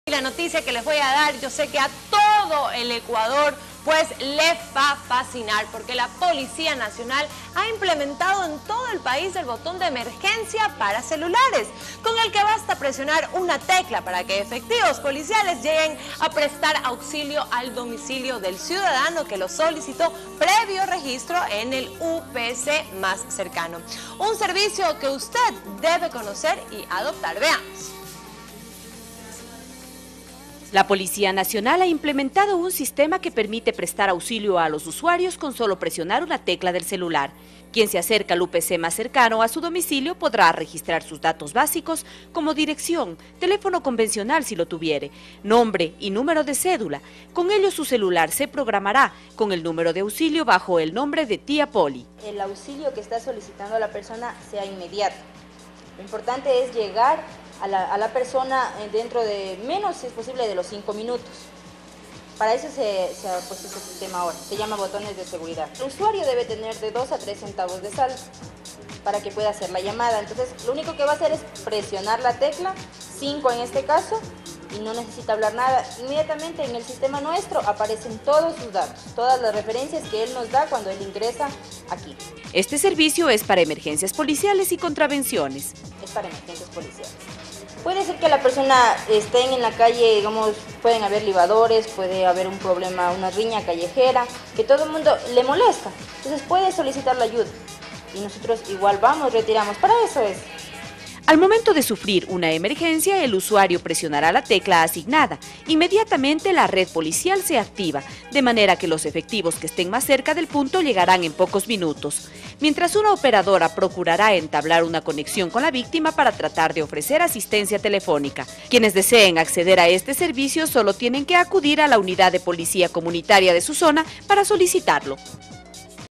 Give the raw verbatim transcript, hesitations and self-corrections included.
La noticia que les voy a dar, yo sé que a todo el Ecuador pues les va a fascinar, porque la Policía Nacional ha implementado en todo el país el botón de emergencia para celulares, con el que basta presionar una tecla para que efectivos policiales lleguen a prestar auxilio al domicilio del ciudadano que lo solicitó previo registro en el U P C más cercano. Un servicio que usted debe conocer y adoptar. Veamos. La Policía Nacional ha implementado un sistema que permite prestar auxilio a los usuarios con solo presionar una tecla del celular. Quien se acerca al U P C más cercano a su domicilio podrá registrar sus datos básicos como dirección, teléfono convencional si lo tuviere, nombre y número de cédula. Con ello su celular se programará con el número de auxilio bajo el nombre de Tía Poli. El auxilio que está solicitando la persona sea inmediato. Lo importante es llegar a la, a la persona dentro de menos, si es posible, de los cinco minutos. Para eso se, se ha puesto este sistema ahora, se llama botones de seguridad. El usuario debe tener de dos a tres centavos de saldo para que pueda hacer la llamada. Entonces, lo único que va a hacer es presionar la tecla, cinco en este caso, y no necesita hablar nada. Inmediatamente en el sistema nuestro aparecen todos sus datos, todas las referencias que él nos da cuando él ingresa aquí. Este servicio es para emergencias policiales y contravenciones. Es para emergencias policiales. Puede ser que la persona esté en la calle, digamos, pueden haber libadores, puede haber un problema, una riña callejera, que todo el mundo le molesta. Entonces puede solicitar la ayuda y nosotros igual vamos, retiramos. Para eso es. Al momento de sufrir una emergencia, el usuario presionará la tecla asignada. Inmediatamente la red policial se activa, de manera que los efectivos que estén más cerca del punto llegarán en pocos minutos. Mientras una operadora procurará entablar una conexión con la víctima para tratar de ofrecer asistencia telefónica. Quienes deseen acceder a este servicio solo tienen que acudir a la unidad de policía comunitaria de su zona para solicitarlo.